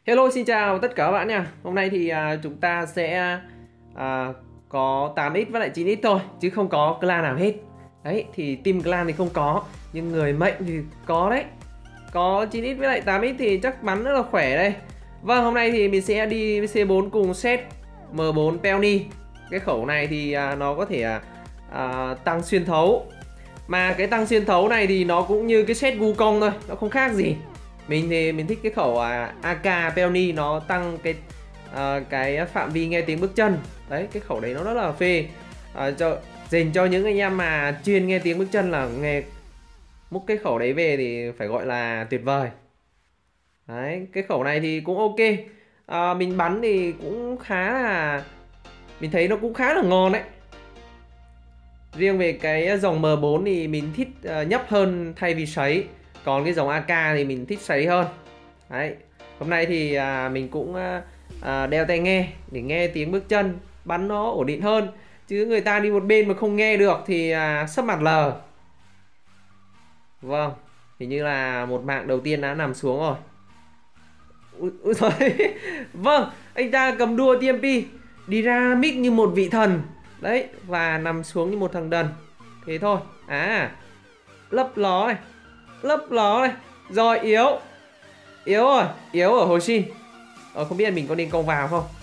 Hello, xin chào tất cả các bạn nha. Hôm nay thì chúng ta sẽ có 8x với lại 9x thôi, chứ không có clan nào hết. Đấy, thì team clan thì không có, nhưng người mệnh thì có đấy. Có 9x với lại 8x thì chắc bắn rất là khỏe đây. Vâng, hôm nay thì mình sẽ đi với C4 cùng set M4 Peony. Cái khẩu này thì nó có thể tăng xuyên thấu. Mà cái tăng xuyên thấu này thì nó cũng như cái set Wukong thôi, nó không khác gì. Mình thì mình thích cái khẩu AK Peony, nó tăng cái phạm vi nghe tiếng bước chân. Đấy, cái khẩu đấy nó rất là phê. Dành cho những anh em mà chuyên nghe tiếng bước chân là nghe múc cái khẩu đấy về thì phải gọi là tuyệt vời. Đấy, cái khẩu này thì cũng ok. Mình bắn thì cũng khá là, mình thấy nó cũng khá là ngon đấy. Riêng về cái dòng M4 thì mình thích nhấp hơn thay vì sấy. Còn cái dòng AK thì mình thích sấy hơn. Đấy. Hôm nay thì mình cũng đeo tai nghe để nghe tiếng bước chân, bắn nó ổn định hơn. Chứ người ta đi một bên mà không nghe được thì sấp mặt lờ. Vâng, hình như là một mạng đầu tiên đã nằm xuống rồi. Úi giời. Vâng, anh ta cầm đua TMP, đi ra mic như một vị thần. Đấy, và nằm xuống như một thằng đần. Thế thôi. Lấp ló này, lấp ló này. Rồi, yếu. Yếu rồi, yếu ở Hồ Shin. Không biết mình có nên công vào không.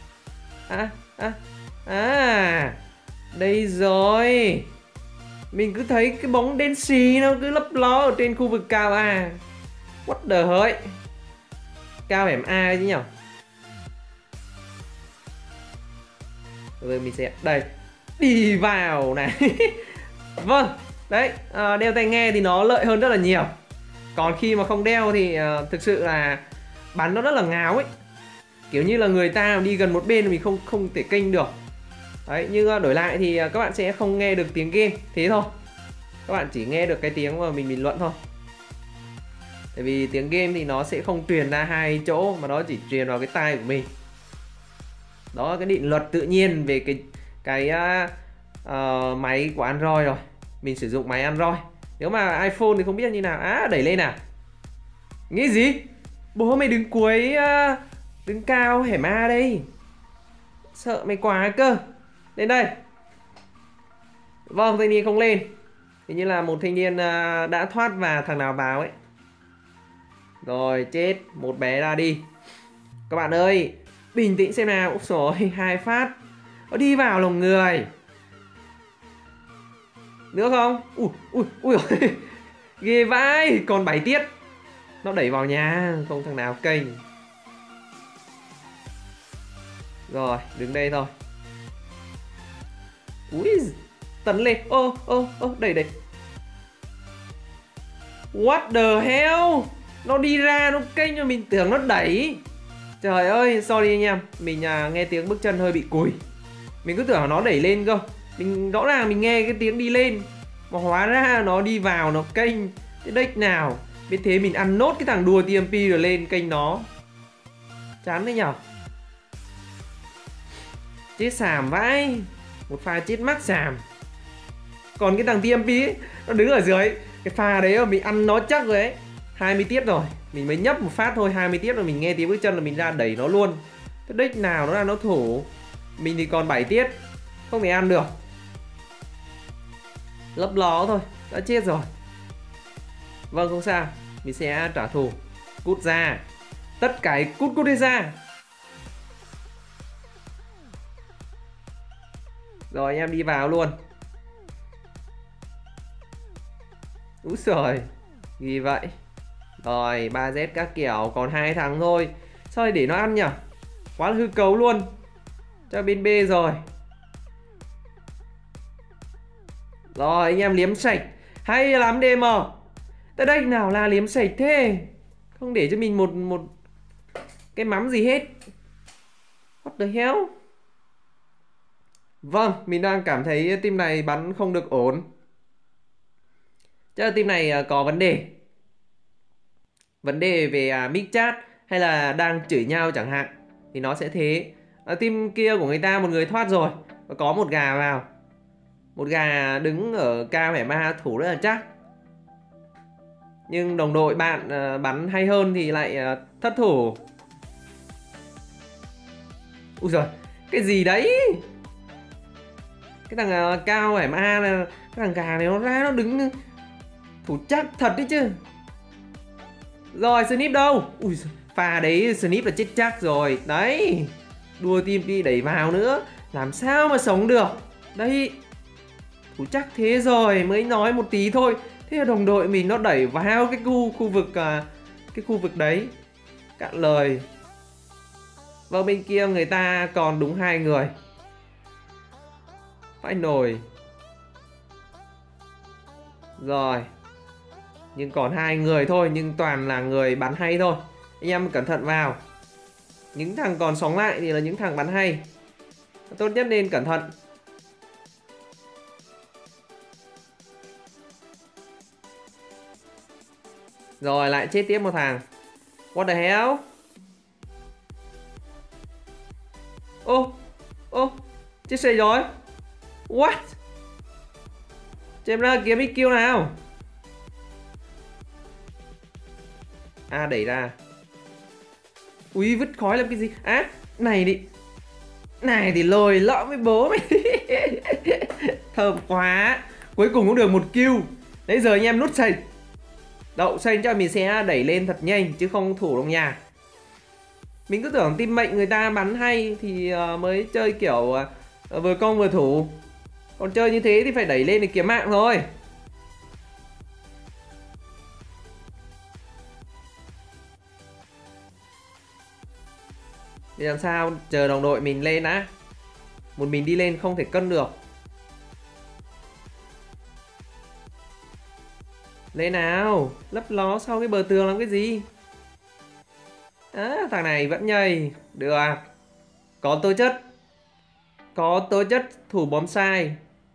Đây rồi. Mình cứ thấy cái bóng đen xì nó cứ lấp ló ở trên khu vực cao A. What the hell. Cao hẻm A chứ nhỉ. Rồi mình sẽ, đây, đi vào này. Vâng, đấy, đeo tai nghe thì nó lợi hơn rất là nhiều. Còn khi mà không đeo thì thực sự là bắn nó rất là ngáo ấy. Kiểu như là người ta đi gần một bên mình không thể kênh được. Đấy, nhưng đổi lại thì các bạn sẽ không nghe được tiếng game. Thế thôi. Các bạn chỉ nghe được cái tiếng mà mình bình luận thôi. Tại vì tiếng game thì nó sẽ không truyền ra hai chỗ, mà nó chỉ truyền vào cái tai của mình. Đó là cái định luật tự nhiên về cái máy của Android rồi. Mình sử dụng máy Android. Nếu mà iPhone thì không biết như nào. Đẩy lên nào. Nghĩ gì? Bố mày đứng cuối, đứng cao hẻm A đây. Sợ mày quá cơ. Lên đây. Vâng, thanh niên không lên. Hình như là một thanh niên đã thoát và thằng nào vào ấy. Rồi, chết. Một bé ra đi. Các bạn ơi, bình tĩnh xem nào. Úi dồi, 2 phát. Nó đi vào lòng người. Nữa không? Ui. Ghê vãi. Còn 7 tiết. Nó đẩy vào nhà. Không thằng nào kênh. Rồi, đứng đây thôi. Ui, tấn lên. Đẩy. What the hell. Nó đi ra, nó kênh cho mình tưởng nó đẩy. Trời ơi, sorry anh em. Mình nghe tiếng bước chân hơi bị cùi. Mình cứ tưởng nó đẩy lên cơ. Mình rõ ràng mình nghe cái tiếng đi lên, mà hóa ra nó đi vào, nó kênh. Cái đếch nào. Biết thế mình ăn nốt cái thằng đùa TMP rồi lên kênh nó. Chán đấy nhở. Chết xàm vãi. Một pha chết mắc xàm. Còn cái thằng TMP ấy, nó đứng ở dưới. Cái pha đấy mà mình ăn nó chắc rồi ấy. 20 tiết rồi. Mình mới nhấp một phát thôi, 20 tiết rồi mình nghe tiếng bước chân là mình ra đẩy nó luôn. Cái đếch nào nó là nó thủ. Mình thì còn 7 tiết. Không thể ăn được. Lấp ló thôi. Đã chết rồi. Vâng, không sao. Mình sẽ trả thù. Cút ra. Tất cả cút đi ra. Rồi anh em đi vào luôn. Úi giời. Gì vậy. Rồi 3Z các kiểu. Còn 2 thằng thôi. Sao lại để nó ăn nhỉ. Quá là hư cấu luôn. Cho bên B rồi. Rồi anh em liếm sạch. Hay lắm DM. Tới đây nào là liếm sạch thế. Không để cho mình một cái mắm gì hết. What the hell. Vâng, mình đang cảm thấy team này bắn không được ổn. Chắc là team này có vấn đề. Vấn đề về mic chat hay là đang chửi nhau chẳng hạn. Thì nó sẽ thế. Team kia của người ta một người thoát rồi. Và có một gà vào. Một gà đứng ở cao hẻm A thủ rất là chắc. Nhưng đồng đội bạn bắn hay hơn thì lại thất thủ. Ui giời, cái gì đấy? Cái thằng Cao Hải Ma là cái thằng gà này nó ra nó đứng thủ chắc thật đấy chứ. Rồi Snip đâu? Ui giời, pha đấy Snip là chết chắc rồi. Đấy, đua team đi đẩy vào nữa, làm sao mà sống được. Đấy, thủ chắc thế rồi mới nói một tí thôi. Thế là đồng đội mình nó đẩy vào cái khu vực đấy, cạn lời. Và bên kia người ta còn đúng 2 người. Phải nổi. Rồi, nhưng còn 2 người thôi, nhưng toàn là người bắn hay thôi. Anh em cẩn thận vào. Những thằng còn sống lại thì là những thằng bắn hay. Tốt nhất nên cẩn thận. Rồi lại chết tiếp một thằng. What the hell? Ô, chết sầy rồi. What? Chém ra kiếm kill nào. À đẩy ra. Ui vứt khói làm cái gì? À này thì lồi lõm với bố mày. Thơm quá. Cuối cùng cũng được một kill. Đấy giờ anh em nút sành. Đậu xanh cho mình sẽ đẩy lên thật nhanh chứ không thủ trong nhà. Mình cứ tưởng team mệnh người ta bắn hay thì mới chơi kiểu vừa công vừa thủ. Còn chơi như thế thì phải đẩy lên để kiếm mạng thôi. Để làm sao chờ đồng đội mình lên đã. Một mình đi lên không thể cân được. Lên nào, lấp ló sau cái bờ tường làm cái gì? Thằng này vẫn nhầy. Được à? Có tố chất. Có tố chất thủ bóng sai.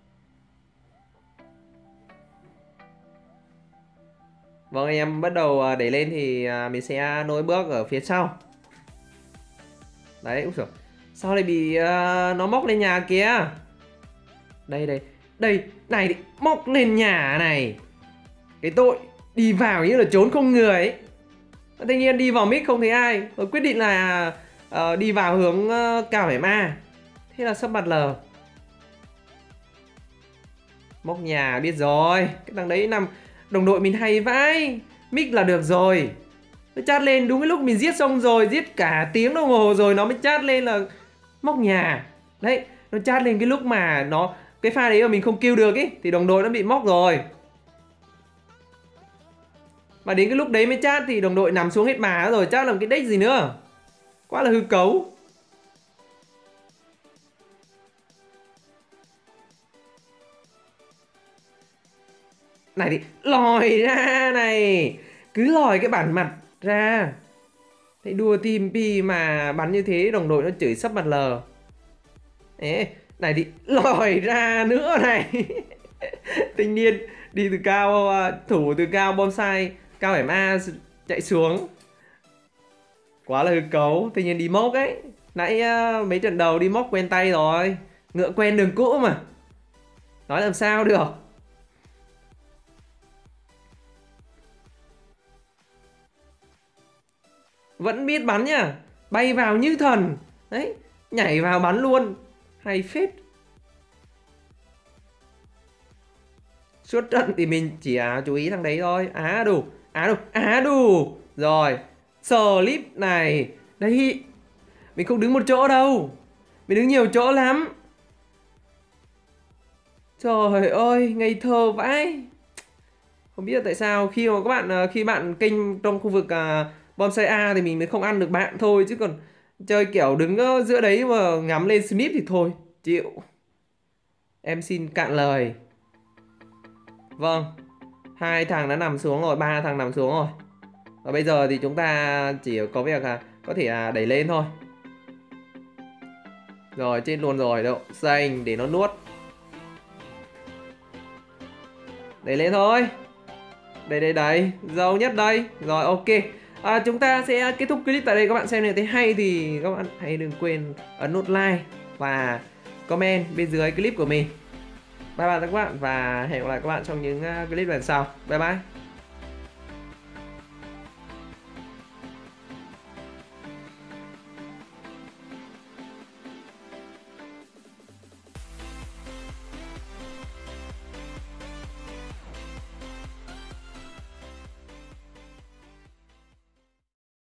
Vâng, anh em bắt đầu đẩy lên thì mình sẽ nối bước ở phía sau. Đấy, úi giời. Sao lại bị nó móc lên nhà kìa? Đây, này thì móc lên nhà này. Cái tội đi vào như là trốn không người ấy. Tất nhiên đi vào mic không thấy ai. Rồi quyết định là đi vào hướng Cao Hải Ma. Thế là sắp mặt lờ. Móc nhà biết rồi. Cái thằng đấy nằm. Đồng đội mình hay vãi. Mic là được rồi. Nó chat lên đúng cái lúc mình giết xong rồi. Giết cả tiếng đồng hồ rồi nó mới chat lên là móc nhà. Đấy, nó chat lên cái lúc mà nó cái pha đấy mà mình không kill được ấy thì đồng đội nó bị móc rồi. Mà đến cái lúc đấy mới chat thì đồng đội nằm xuống hết mà rồi, chat làm cái deck gì nữa. Quá là hư cấu. Này thì lòi ra này. Cứ lòi cái bản mặt ra. Thấy đua team P mà bắn như thế đồng đội nó chửi sắp mặt lờ. Ê, này thì lòi ra nữa này. Thanh niên đi từ cao, thủ từ cao bonsai Cao Hải Ma chạy xuống. Quá là hư cấu. Thanh niên đi mốc ấy. Nãy mấy trận đầu đi mốc quen tay rồi. Ngựa quen đường cũ mà. Nói làm sao được. Vẫn biết bắn nhá. Bay vào như thần. Đấy, nhảy vào bắn luôn. Hay phết. Suốt trận thì mình chỉ chú ý thằng đấy thôi. Á đủ. Rồi, clip này. Đấy, mình không đứng một chỗ đâu. Mình đứng nhiều chỗ lắm. Trời ơi, ngây thơ vãi. Không biết tại sao khi bạn kênh trong khu vực bonsai A thì mình mới không ăn được bạn thôi. Chứ còn chơi kiểu đứng giữa đấy mà ngắm lên snip thì thôi, chịu. Em xin cạn lời. Vâng, 2 thằng đã nằm xuống rồi, 3 thằng nằm xuống rồi. Và bây giờ thì chúng ta chỉ có việc có thể đẩy lên thôi. Rồi, chết luôn rồi, đậu xanh để nó nuốt. Đẩy lên thôi. Đây, dâu nhất đây. Rồi, ok. Chúng ta sẽ kết thúc clip tại đây. Các bạn xem nếu thấy hay thì các bạn hãy đừng quên ấn nút like và comment bên dưới clip của mình. Bye bye các bạn và hẹn gặp lại các bạn trong những clip lần sau. Bye bye.